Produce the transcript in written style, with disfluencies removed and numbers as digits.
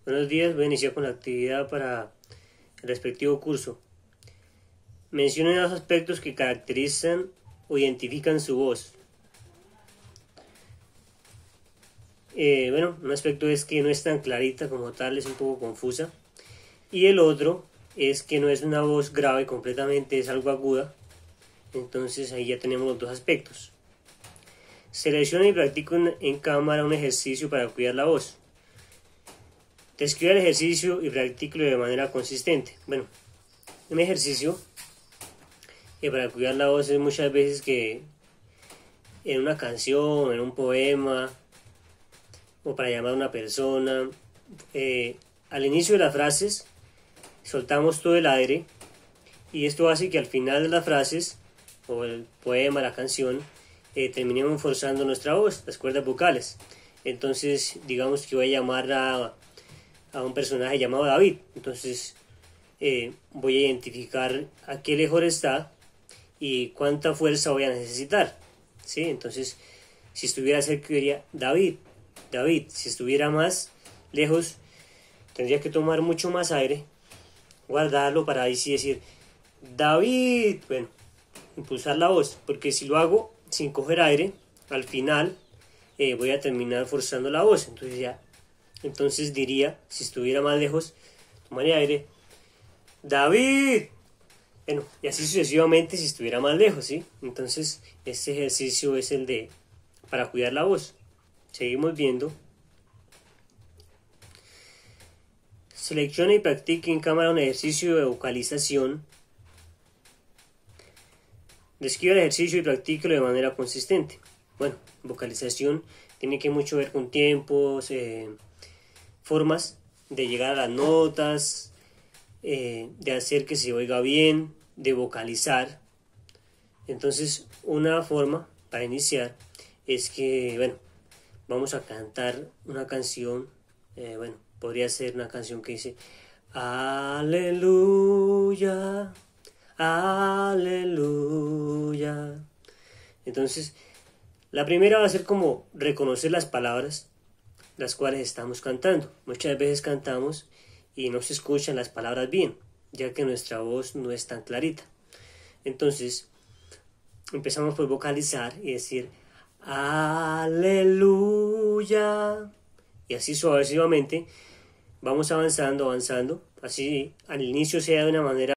Buenos días, voy a iniciar con la actividad para el respectivo curso. Mencionen los aspectos que caracterizan o identifican su voz. Un aspecto es que no es tan clarita como tal, es un poco confusa. Y el otro es que no es una voz grave completamente, es algo aguda. Entonces ahí ya tenemos los dos aspectos. Seleccione y practique en cámara un ejercicio para cuidar la voz. Describa el ejercicio y practíquelo de manera consistente. Un ejercicio para cuidar la voz es muchas veces que en una canción, en un poema, o para llamar a una persona, al inicio de las frases soltamos todo el aire y esto hace que al final de las frases, o el poema, la canción, terminemos forzando nuestra voz, las cuerdas vocales. Entonces, digamos que voy a llamar a un personaje llamado David. Entonces voy a identificar a qué lejos está y cuánta fuerza voy a necesitar, ¿sí? Entonces, si estuviera cerca diría David. Si estuviera más lejos tendría que tomar mucho más aire, guardarlo para ahí sí decir David, impulsar la voz, porque si lo hago sin coger aire, al final voy a terminar forzando la voz. Entonces diría, si estuviera más lejos, tomaría aire, David. Y así sucesivamente si estuviera más lejos, ¿sí? Entonces, este ejercicio es el de para cuidar la voz. Seguimos viendo. Seleccione y practique en cámara un ejercicio de vocalización. Describa el ejercicio y practíquelo de manera consistente. Vocalización tiene que mucho ver con tiempos, formas de llegar a las notas, de hacer que se oiga bien, de vocalizar. Entonces, una forma para iniciar es que, vamos a cantar una canción, podría ser una canción que dice Aleluya, aleluya. Entonces, la primera va a ser como reconocer las palabras las cuales estamos cantando. Muchas veces cantamos y no se escuchan las palabras bien, ya que nuestra voz no es tan clarita. Entonces, empezamos por vocalizar y decir aleluya. Y así sucesivamente vamos avanzando. Así al inicio sea de una manera